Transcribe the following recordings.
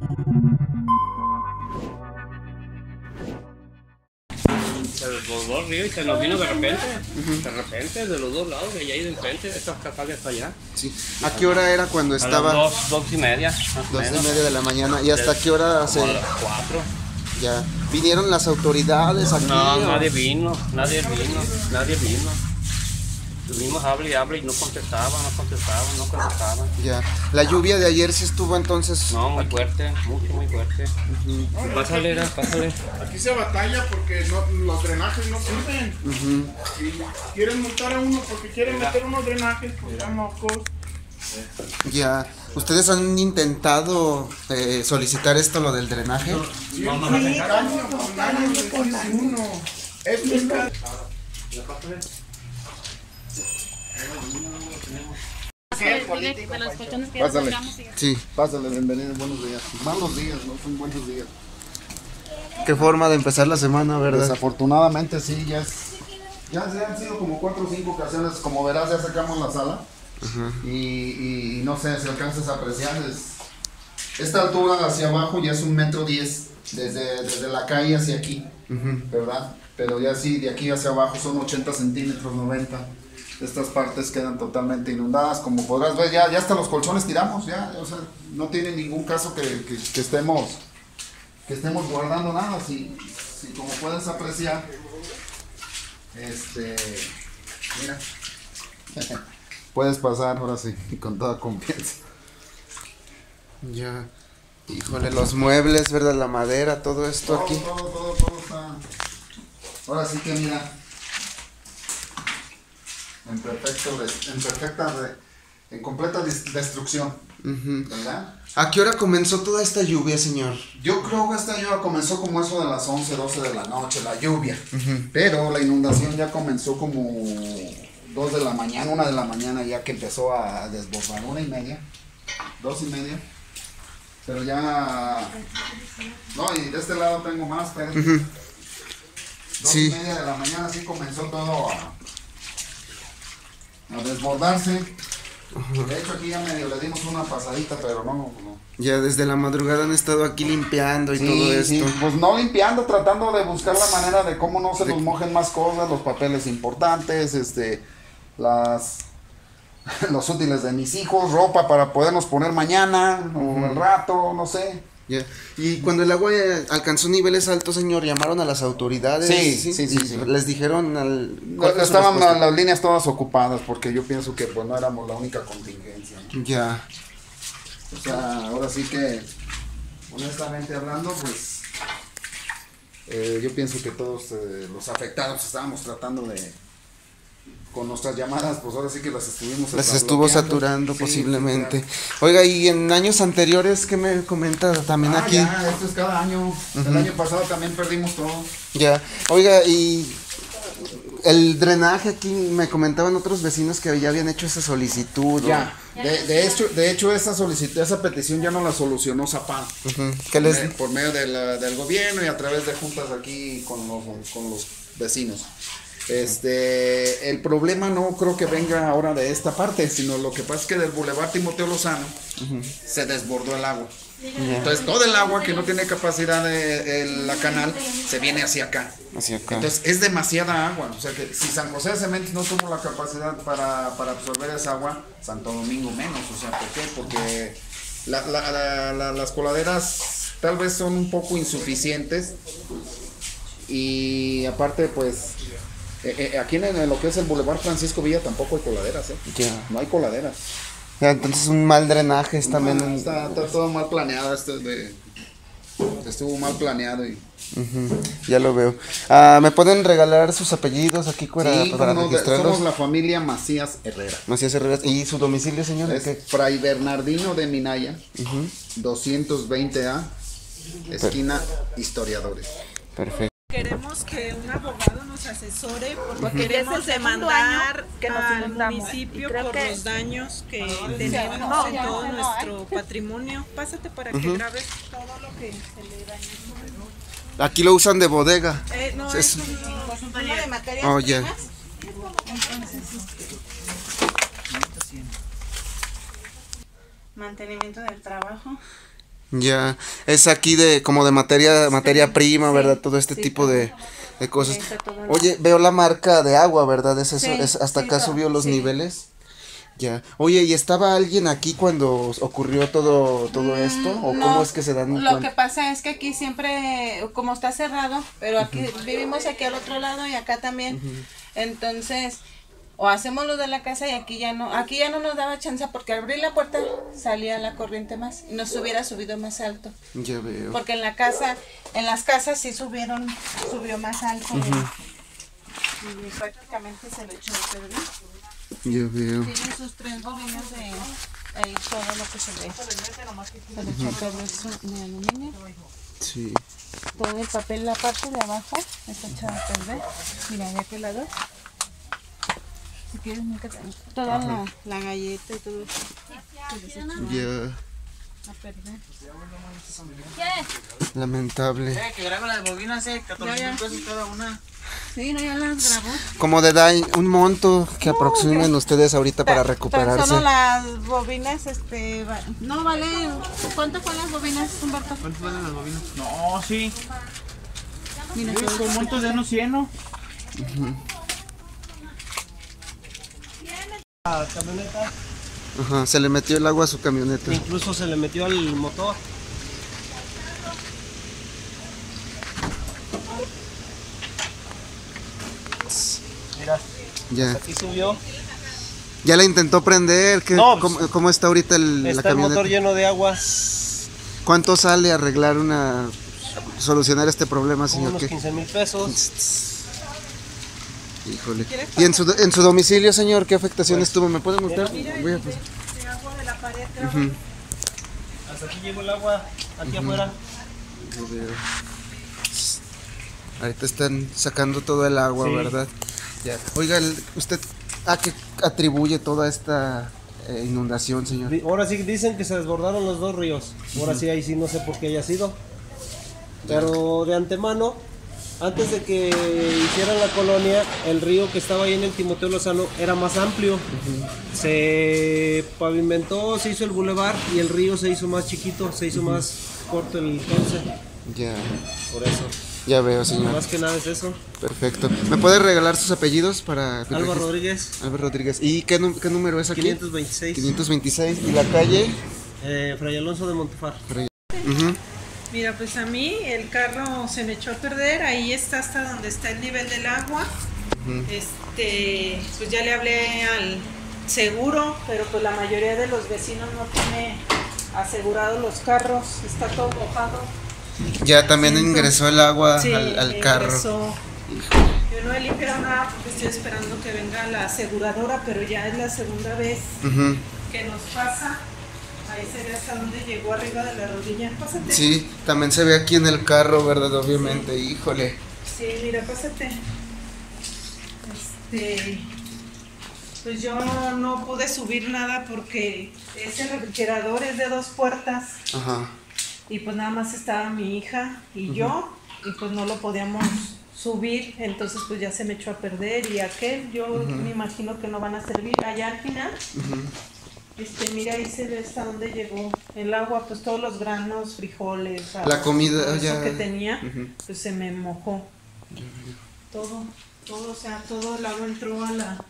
Se desbordó el río y se nos vino de repente, de los dos lados, de allá y de enfrente, de estas cascadas hasta allá. Sí. ¿A qué hora era cuando estaba? A las 2:30, más o 2:30 de la mañana. ¿Y hasta qué hora se...? A las 4. Ya. ¿Vinieron las autoridades aquí? No, o...? nadie vino. Tuvimos hable y no contestaban. Ya. ¿La lluvia de ayer sí estuvo entonces? No, muy fuerte, muy fuerte. Pásale. Aquí se batalla porque los drenajes no sirven. Y quieren multar a uno porque quieren meter unos drenajes, pues ya mocos. Ya. ¿Ustedes han intentado solicitar esto, lo del drenaje? Sí, año con año decís uno. Esto es Pásale. Sí. Pásale, bienvenido, buenos días. Malos días, no son buenos días. Qué forma de empezar la semana, ¿verdad? Desafortunadamente sí, ya se han sido como 4 o 5 ocasiones, como verás ya sacamos la sala. Y no sé si alcanzas a apreciar, esta altura hacia abajo ya es 1,10 m desde la calle hacia aquí, ¿verdad? Pero ya sí, de aquí hacia abajo son 80 centímetros, 90. Estas partes quedan totalmente inundadas, como podrás ver, ya hasta los colchones tiramos, ya, o sea, no tiene ningún caso que estemos guardando nada, si como puedes apreciar, mira, puedes pasar ahora sí, con toda confianza. Ya. Híjole, los muebles, ¿verdad? La madera, todo esto aquí. Todo está, ahora sí que mira, en completa destrucción, ¿verdad? ¿A qué hora comenzó toda esta lluvia, señor? Yo creo que esta lluvia comenzó como eso de las 11, 12 de la noche, la lluvia. Pero la inundación ya comenzó como 2 de la mañana, 1 de la mañana, ya que empezó a desbordar, 1:30, 2:30. Pero ya... No, y de este lado tengo más, pero... 2:30 de la mañana sí comenzó todo a desbordarse. De hecho aquí ya medio le dimos una pasadita, pero no. Ya desde la madrugada han estado aquí limpiando y todo esto. Sí, pues no limpiando, tratando de buscar la manera de cómo no se nos mojen más cosas, los papeles importantes, los útiles de mis hijos, ropa para podernos poner mañana o el rato, no sé. Ya. Y cuando el agua alcanzó niveles altos, señor, llamaron a las autoridades. Sí. Les dijeron Estaban las líneas todas ocupadas porque yo pienso que pues no éramos la única contingencia, ¿no? Ya. O sea, ahora sí que, honestamente hablando, pues yo pienso que todos los afectados estábamos tratando de, con nuestras llamadas, pues ahora sí que las estuvo saturando, sí, posiblemente. Sí, claro. Oiga, y en años anteriores, ¿qué me comenta también aquí? Ya, esto es cada año. El año pasado también perdimos todo. Ya. Oiga, y el drenaje aquí, me comentaban otros vecinos que ya habían hecho esa solicitud. Ya. De hecho esa petición ya no la solucionó Zapata. Por medio del gobierno y a través de juntas aquí con los vecinos. El problema no creo que venga ahora de esta parte, sino lo que pasa es que del Boulevard Timoteo Lozano se desbordó el agua. Entonces todo el agua que no tiene capacidad de la canal se viene hacia acá. Entonces es demasiada agua. O sea que si San José de Cementos no tuvo la capacidad para absorber esa agua, Santo Domingo menos. O sea, ¿por qué? Porque las coladeras tal vez son un poco insuficientes y aparte pues aquí en lo que es el Boulevard Francisco Villa tampoco hay coladeras, no hay coladeras. Entonces un mal drenaje también. Está todo mal planeado, estuvo mal planeado y... Ya lo veo. ¿Me pueden regalar sus apellidos aquí para registrarlos? Somos la familia Macías Herrera. Macías Herrera. ¿Y su domicilio, señor? Es Fray Bernardino de Minaya, 220A, esquina Historiadores. Perfecto. Queremos que un abogado nos asesore porque queremos demandar al municipio por los daños que tenemos en todo nuestro patrimonio. Pásate para que grabes todo lo que se le dañó. Aquí lo usan de bodega. No, es un taller de materias primas. Mantenimiento del trabajo. Ya, es aquí de como de materia prima, ¿verdad? Todo este tipo de cosas. Oye, veo la marca de agua, ¿verdad? Es eso, es hasta acá subió los niveles. Ya. Oye, ¿y estaba alguien aquí cuando ocurrió todo esto? ¿O no, cómo es que se dan Lo que pasa es que aquí siempre, como está cerrado, pero aquí vivimos aquí al otro lado y acá también. Entonces, o hacemos lo de la casa y aquí ya no nos daba chance porque al abrir la puerta salía la corriente más y nos hubiera subido más alto. Ya veo. Porque en las casas sí subió más alto. Y prácticamente se lo echó a perder. Ya veo. Tiene sus 3 bobinas de ahí todo lo que se ve. Se le echó a perder de aluminio. Sí. Todo el papel, la parte de abajo está echada a perder. Mira, de aquel lado. Si quieres, nunca te... Toda la galleta y todo eso. Ya. A perder. Lamentable. Que graban las bobinas, 14,000 pesos cada una. Sí, no, ya las grabó. Como de dar un monto que aproximen ustedes ahorita para recuperarse. Solo las bobinas, no vale. ¿Cuánto fue las bobinas, Humberto? ¿Cuánto valen las bobinas? No, sí. Mira, Con montos de unos 100, ¿no? La camioneta, Ajá, se le metió el agua a su camioneta. incluso se le metió al motor. Mira, Ya. aquí subió. Ya la intentó prender. No, pues, ¿Cómo está ahorita la Está el camioneta? motor lleno de agua. ¿Cuánto sale arreglar solucionar este problema, Como señor? unos ¿Qué? 15,000 pesos. Híjole. ¿Y en su domicilio, señor, qué afectaciones tuvo? ¿Me puede mostrar? Voy a pasar. De agua de la pared. Hasta aquí llegó el agua, aquí afuera. Yo veo. Ahorita están sacando todo el agua, Sí. ¿verdad? Ya. Oiga, ¿usted a qué atribuye toda esta inundación, señor? Ahora sí dicen que se desbordaron los 2 ríos. Ahora sí, ahí sí no sé por qué haya sido. Pero de antemano, antes de que hicieran la colonia, el río que estaba ahí en el Timoteo Lozano era más amplio. Se pavimentó, se hizo el bulevar y el río se hizo más chiquito, se hizo más corto el cauce. Ya. Por eso. Ya veo, señor. Más que nada es eso. Perfecto. ¿Me puede regalar sus apellidos para...? Alba Rodríguez, Álvaro Rodríguez. ¿Y qué número es aquí? 526. 526. ¿Y la calle? Fray Alonso de Montefar. Ujú. Mira, pues a mí el carro se me echó a perder, ahí está hasta donde está el nivel del agua. Pues ya le hablé al seguro, pero pues la mayoría de los vecinos no tiene asegurado los carros, está todo mojado. Ya también ingresó el agua Sí, al carro. ingresó. Yo no he limpiado nada porque estoy esperando que venga la aseguradora, pero ya es la segunda vez Ujú. que nos pasa. Ahí se ve hasta donde llegó arriba de la rodilla. Pásate. Sí, también se ve aquí en el carro, ¿verdad? Obviamente, híjole. Sí, mira, pásate. Pues yo no pude subir nada porque ese refrigerador es de 2 puertas Ajá. y pues nada más estaba mi hija y yo y pues no lo podíamos subir, entonces pues ya se me echó a perder y aquel yo me imagino que no van a servir. Allá al final, mira ahí se ve hasta dónde llegó el agua, pues todos los granos, frijoles, arroz, La comida todo eso ya... que tenía, pues se me mojó. Todo, o sea, todo el agua entró a la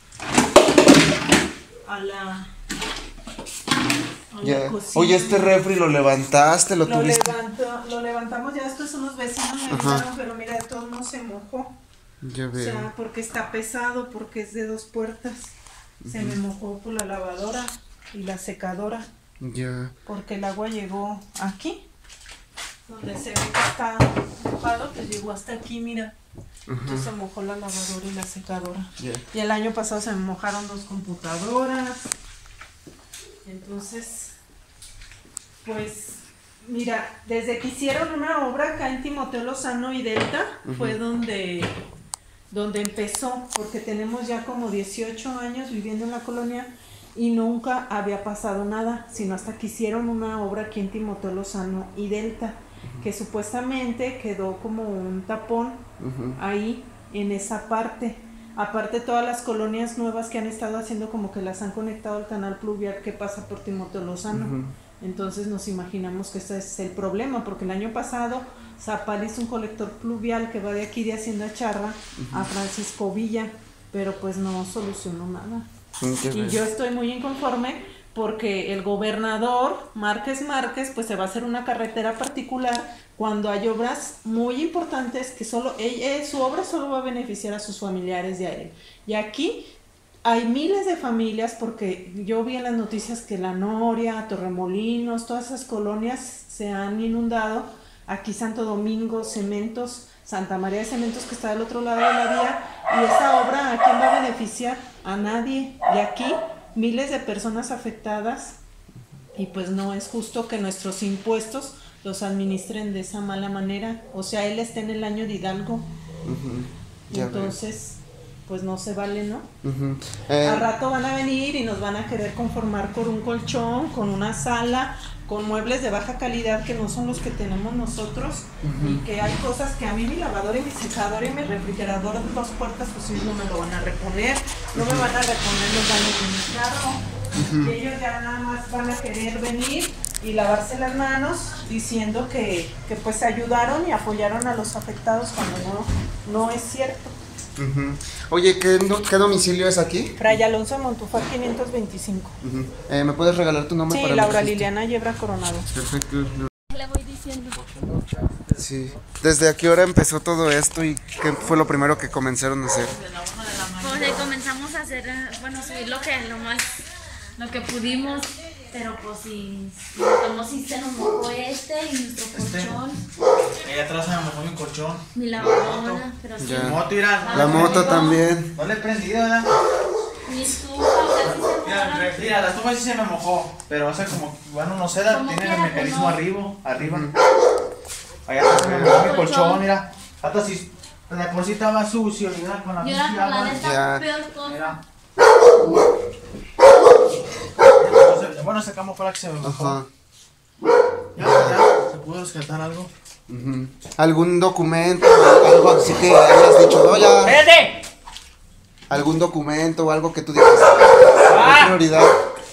Ya. cocina. Oye, este refri lo levantaste, lo tuviste. Lo levantamos, ya estos unos vecinos me ayudaron, pero mira, todo no se mojó. Ya O veo. sea, porque está pesado, porque es de 2 puertas. Se me mojó por la lavadora y la secadora, Ya. porque el agua llegó aquí, donde se ve que está mojado, pues llegó hasta aquí, mira. Entonces se mojó la lavadora y la secadora. Ya. Y el año pasado se me mojaron 2 computadoras. Entonces, pues, mira, desde que hicieron una obra acá en Timoteo Lozano y Delta, fue donde empezó, porque tenemos ya como 18 años viviendo en la colonia y nunca había pasado nada, sino hasta que hicieron una obra aquí en Timoteo Lozano y Delta, que supuestamente quedó como un tapón ahí en esa parte. Aparte todas las colonias nuevas que han estado haciendo como que las han conectado al canal pluvial que pasa por Timoteo Lozano. Entonces nos imaginamos que ese es el problema, porque el año pasado Zapal hizo un colector pluvial que va de aquí de Hacienda Charra a Francisco Villa, pero pues no solucionó nada. Y yo estoy muy inconforme porque el gobernador Márquez pues se va a hacer una carretera particular cuando hay obras muy importantes que solo su obra solo va a beneficiar a sus familiares de a él. Y aquí hay miles de familias, porque yo vi en las noticias que La Noria, Torremolinos, todas esas colonias se han inundado. Aquí Santo Domingo, Cementos, Santa María de Cementos, que está del otro lado de la vía, y esa obra, ¿a quién va a beneficiar? A nadie. Y aquí miles de personas afectadas, y pues no es justo que nuestros impuestos los administren de esa mala manera. O sea, él está en el año de Hidalgo. Entonces, pues no se vale, ¿no? Al rato van a venir y nos van a querer conformar con un colchón, con una sala, con muebles de baja calidad que no son los que tenemos nosotros, y que hay cosas que a mí mi lavadora y mi secadora y mi refrigerador de 2 puertas pues ellos no me lo van a reponer, no me van a reponer los daños de mi carro, y ellos ya nada más van a querer venir y lavarse las manos diciendo que pues ayudaron y apoyaron a los afectados cuando no es cierto. Oye, ¿qué domicilio es aquí? Fray Alonso de Montúfar 525. ¿Me puedes regalar tu nombre? Sí, para Laura Liliana Yebra Coronado. Perfecto. Le voy diciendo. Sí. ¿Desde a qué hora empezó todo esto y qué fue lo primero que comenzaron a hacer? Pues comenzamos a hacer, bueno, subir lo que pudimos, pero pues sí se nos mojó y nuestro colchón. Ahí atrás se me mojó mi colchón. Mi lavadora, pero sí. Mi moto, mira. La moto también. No le he prendido, ¿verdad? Mi estufa, casi se Mira, la estufa sí se me mojó, pero hace como, bueno, no sé, tiene el mecanismo arriba. Allá atrás se me mojó mi colchón, mira. Hasta si, de por sí estaba sucio, mira, con la y ahora con la neta peor cosa. Mira. Bueno, sacamos para que se me mojó. Ya, se pudo rescatar algo. ¿Algún documento, algo así que hayas dicho, no, ya? ¡Espérate! ¿Algún documento o algo que tú digas? ¿Qué prioridad?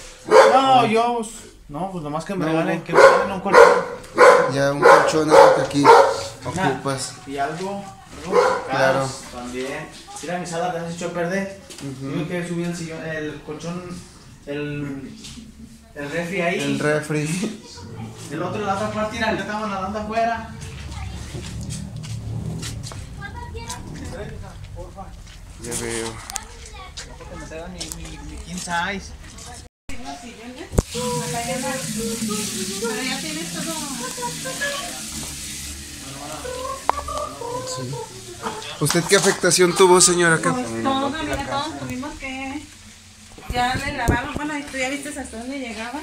No, pues nomás que me regalen un colchón. Ya, un colchón es lo que aquí ocupas. Y algo Claro. También. Mira, mi sala también se echó a perder. Tuve que subir el sillón, el colchón, el refri ahí. El refri. El otro, la otra parte, mira, ya estaban nadando afuera. Ya veo. Que me traigan mi king size. Pero ya tienes todo. Sí. ¿Usted qué afectación tuvo, señora? Pues todo, mira, todos tuvimos que. Ya le lavaron, bueno, tú ya viste hasta dónde llegaba.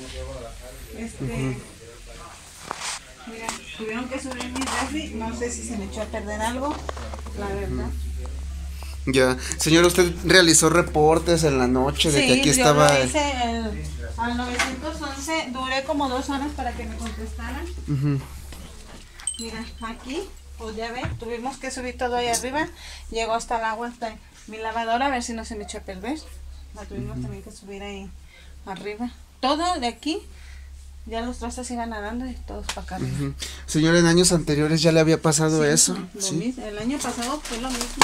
Mira, tuvieron que subir mi refri, no sé si se me echó a perder algo, la verdad. Ya, señora, ¿usted realizó reportes en la noche de que aquí estaba? Sí, yo lo hice al 911, duré como 2 horas para que me contestaran. Mira, aquí, pues ya ve, tuvimos que subir todo ahí arriba, llegó hasta el agua, hasta mi lavadora, a ver si no se me echó a perder. La tuvimos también que subir ahí arriba. Todo de aquí, ya los trastes iban nadando y todos para acá arriba. Señora, ¿en años anteriores ya le había pasado eso? Sí, mismo. El año pasado fue lo mismo.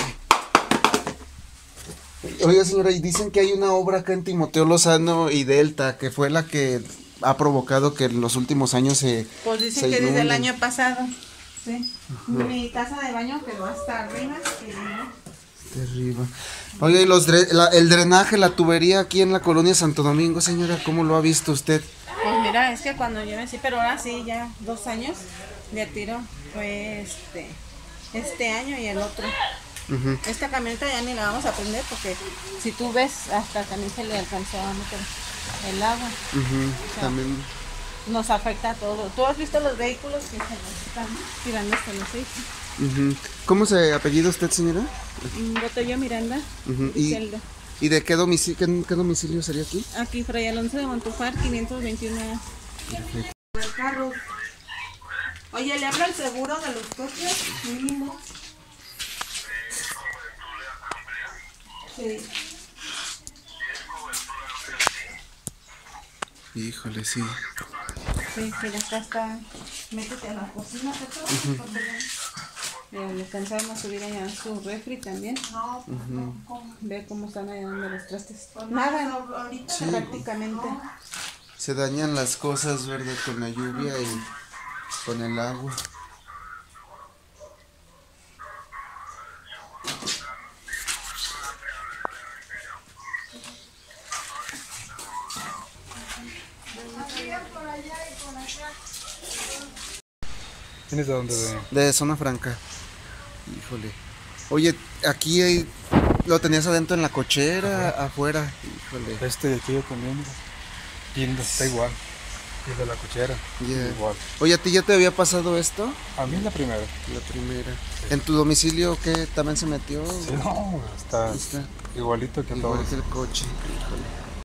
Oiga, señora, y dicen que hay una obra acá en Timoteo Lozano y Delta, que fue la que ha provocado que en los últimos años pues dicen que desde el año pasado, sí. Mi taza de baño quedó hasta arriba. Terrible. Oiga, y el drenaje, la tubería aquí en la colonia Santo Domingo, señora, ¿cómo lo ha visto usted? Pues mira, es que cuando yo sí, pero ahora sí, ya 2 años de tiro fue este año y el otro. Esta camioneta ya ni la vamos a prender porque si tú ves hasta también se le alcanzó a meter el agua. O sea, también nos afecta a todo. ¿Tú has visto los vehículos que se nos están tirando hasta los aceite? ¿Cómo se apellida usted, señora? Botello Miranda. ¿Y de qué domicilio sería aquí? Aquí, Fray Alonso de Montúfar, 521. Perfecto. El carro. Oye, ¿le hablo el seguro de los coches? Mínimo. Sí. Híjole, sí. Sí, que ya está. Métete a la cocina, le alcanzamos a subir allá su refri también. Ve cómo están allá donde los trastes. Nada, prácticamente. Se dañan las cosas, ¿verdad? Con la lluvia y con el agua. ¿Tienes de dónde? De Zona Franca. Híjole. Oye, aquí lo tenías adentro en la cochera, afuera. Híjole. Este de aquí yo también, mira. Y está igual. Y de la cochera. Yeah. Igual. Oye, ¿a ti ya te había pasado esto? A mí es la primera. La primera. Sí. ¿En tu domicilio qué? ¿También se metió? Sí, no, está igualito que todo. Igual que el coche. Híjole.